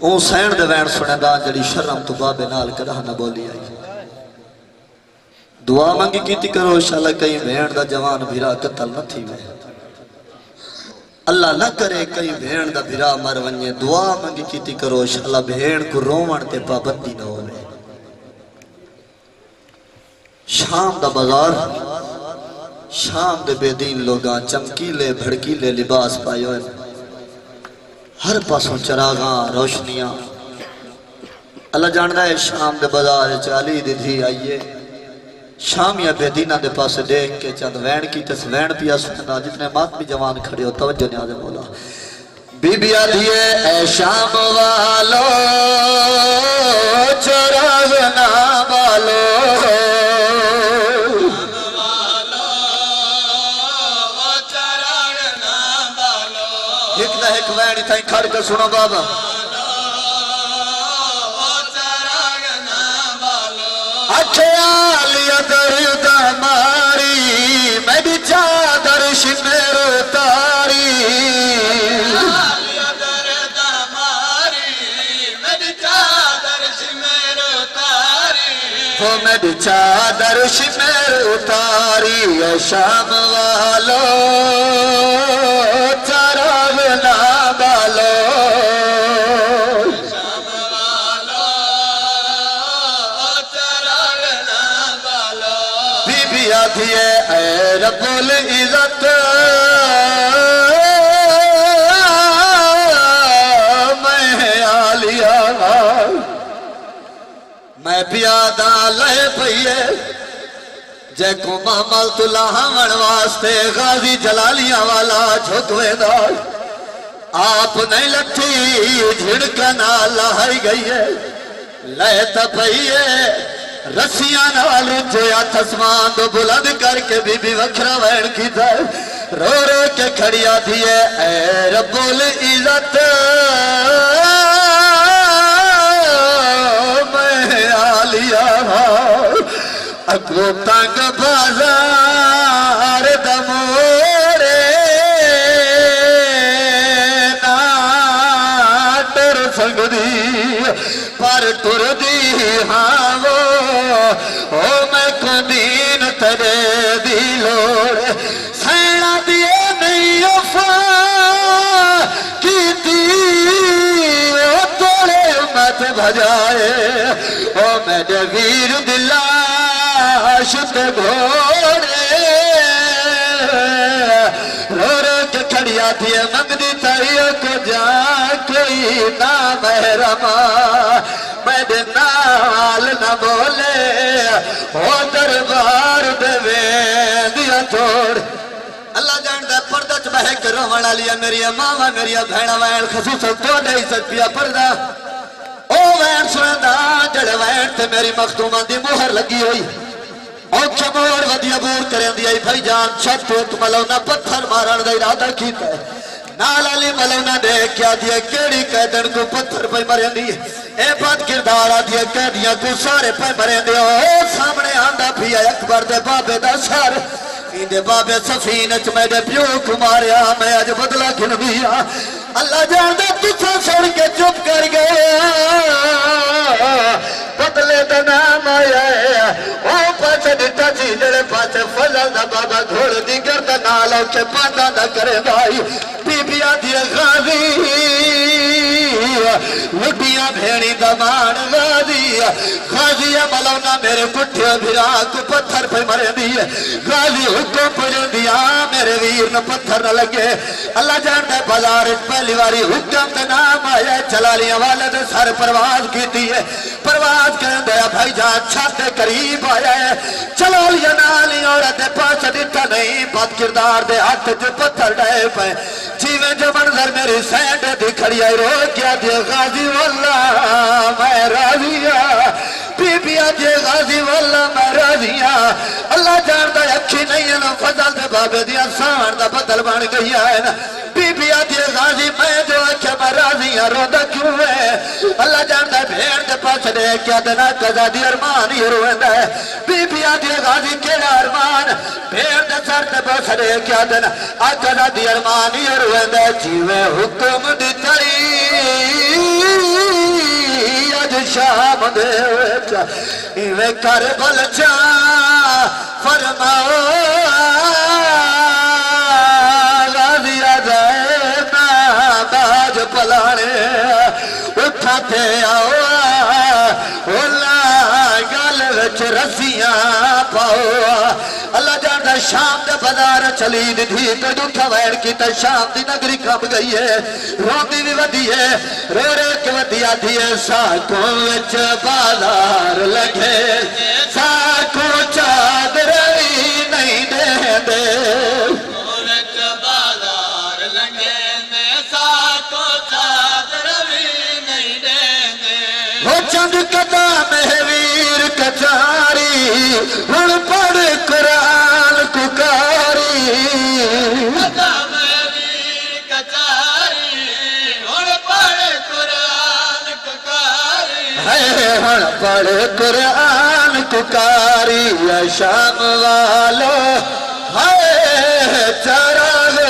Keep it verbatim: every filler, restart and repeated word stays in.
اون سین دے when سنے دا جڑی شرم تو بابے نال کدہ نہ بولی آئی دعا منگی کیتی کرو انشاءاللہ کئی وین دا جوان بھیرا قتل نہ تھی میں اللہ نہ کرے کئی بھین دا بھیرا مر ونجے دعا منگی کیتی کرو انشاءاللہ بھین کو رومن تے پابندی نہ ہوئے شام دا بازار شام دے بے دین لوگاں چمکیلے بھڑکیلے لباس پائے ہوئے ہر پاسوں چراغاں روشنیاں اللہ جاندہ ہے شام دے بازار چالی دی دھی آئیے شام یا بے دینہ دے پاسے دیکھ کے چند وین کی تس وین پیا سننا جتنے مات بھی جوان کھڑے ہو توجہ نیاز مولا بی بی آدھیے اے شام والو چراغ نہ بالو ایک نہ ایک وین تھا کھڑ کے سنو بابا اچھیالیا درد ماری میں بھی چادر شمیر اتاری اچھیالیا درد ماری میں بھی چادر شمیر اتاری وہ میں بھی چادر شمیر اتاری اے شام والو چراغ نہ بالو آدھیے اے رب العزت میں آلیا میں پیادہ لے پئیے جے کو محمل تلہا من واسطے غازی جلالیاں والا جھکوے دار آپ نہیں لٹھی جھڑکنا لائی گئی ہے لے تپئیے رسیاں نال جیا تسمان دو بلند کر کے بی بی وکھرا وین کی تھا رو رو کے کھڑیا دیئے اے رب العزت میں آلیا اگو تنگ بازار دمورے ناٹر سنگ دی پر ٹر دی ہاں وہ او میں کو دین ترے دی لوڑ سینا دیئے نہیں افا کی دی او توڑے مت بھجائے او میں دے ویر دلہ شت گھوڑے رو رو کے کھڑیا دیئے منگ دی تائیوں کو جا کوئی نا محرمہ میں دے نال نہ بولے او دربار دے ویندیا توڑ اللہ جاندہ پردہ چ بہے کے رومڑا لیا میری ماما میری بھیڑا وین خصوصا تو نہیں سکتیا پردہ او وین سنندہ جڑے وین تے میری مختومہ دی مہر لگی ہوئی او چمور ودیا بور کریں دیا بھائی جان چھت تو ملونا پتھر مارن دا ارادہ کیتا ہے نال علی ملونا دیکھ کیا دیا کیڑی قیدن کو پتھر پہ مرین دی اے بات کردارہ دیا قیدیاں کو سارے پہ مرین دی او سامنے آندہ بھی ہے اکبر دے بابے دا سار دے بابے سفینچ میں دے پیو کماریا میں آج بدلا کن بیا اللہ جاندہ تجھا سوڑ کے چپ کر گیا بدلے دا نام آیا ہے او پاچھے دیتا سی جڑے پاچھے فضل دا بابا گھوڑ دی گردہ نالوں کے پاندہ نہ کرے بھائی بی بی آدھی غازی لٹیاں بھیڑی دمان غازی غازی ملونا میرے پٹھے بھرا کو پتھر پہ مرے دیئے غازی حکم پڑھیں دیا میرے ویر نہ پتھر نہ لگے اللہ جاندہ بازار پہلی واری حکم دے نام آیا چلالیاں والے دے سارے پرواز کی دیئے پرواز کریں دیا بھائی جان چھاتے قریب آیا ہے چلالیاں نالی عورت دے پاس دیتا نہیں بات کردار دے ہاتھ جو پتھر ڈائے پہ جیویں جو منظر میری سینڈ دی کھڑی آئی رو کیا دیا غازی واللہ میں راضیہ بی بی آجے غازی واللہ میں راضیہ اللہ جاندہ اکھی نہیں ہے نا فضل دے بابے دیا سان دا بدل بان گئی ہے نا بی بی آجے غازی میں جو اکھے میں راضیہ رودا کیوں ہے اللہ جاندہ بھیڑ دے پاس دے کیا دینا قضا دی ارمان ہی روندہ ہے بی بی آجے غازی کیڑا ارمان بھیڑ دے سر دے پاس دے کیا دینا قضا دی ارمان ہی روندہ ہے جیوے حکم دی تری شام دے وچ ایویں کربل جا فرماؤ غازی آجائے باج پلانے اٹھا تے آؤ اللہ گل وچ رسیاں پاؤ اللہ جاندہ شام دے بازار چلی دی تھی تے اٹھا ویڑ کی تے شام دی نگری کھپ گئی ہے روندی بھی ودی ہے رو رے کے ودی آدھی ہے ساکوں وچ بازار لگے ساکوں چادر بھی نہیں دے دے چند قدم ہے ویر کچاری ہن پڑھ قرآن ککاری قدم ہے ویر کچاری ہن پڑھ قرآن ککاری ہے ہن پڑھ قرآن ککاری یا شام والو ہے چراغ